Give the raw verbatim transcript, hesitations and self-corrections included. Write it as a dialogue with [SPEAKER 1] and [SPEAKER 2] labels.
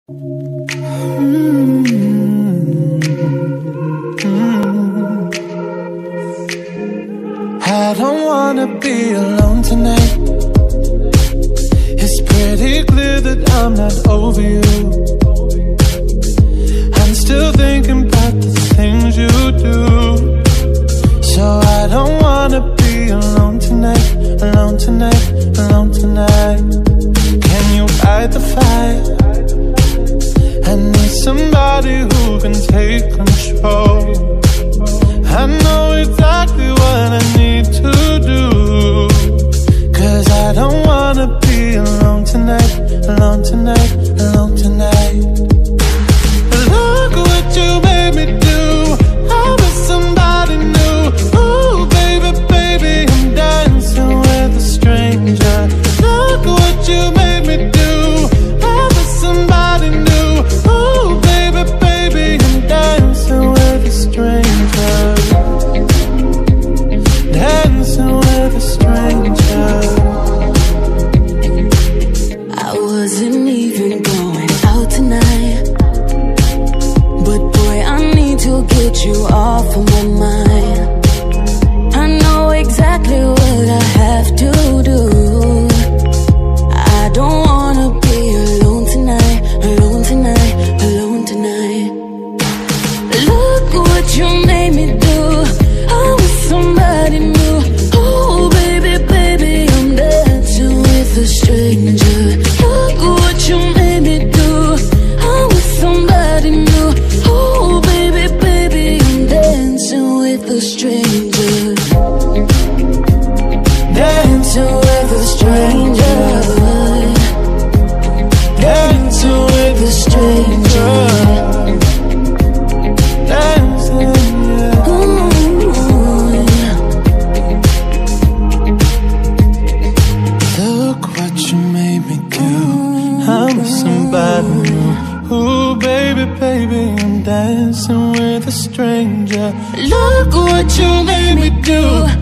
[SPEAKER 1] I don't wanna be alone tonight. It's pretty clear that I'm not over you. I'm still thinking about the things you do. So I don't wanna be alone tonight, alone tonight, alone tonight. Can you fight the fire? I need somebody who can take control. I know exactly what I need to do, 'cause I don't wanna be alone tonight, alone tonight, alone tonight. Look what you made me do. I was somebody new. Ooh, baby, baby, I'm dancing with a stranger. Look what you made me do. I was somebody new. Ooh, baby, baby, I'm dancing with a stranger. Dancing with a stranger.
[SPEAKER 2] I wasn't even going out tonight, but boy, I need to get you off of my mind. I know exactly what I have to do. I don't wanna be alone tonight, alone tonight, alone tonight. Look what you made me do. I was somebody new. Oh baby, baby, I'm dancing with a stranger. Look what you made me do. I was somebody new. Oh baby, baby, I'm dancing with a stranger. Dancing with a stranger. Dancing with a stranger.
[SPEAKER 1] Ooh, baby, baby, I'm dancing with a stranger.
[SPEAKER 2] Look what you made me do.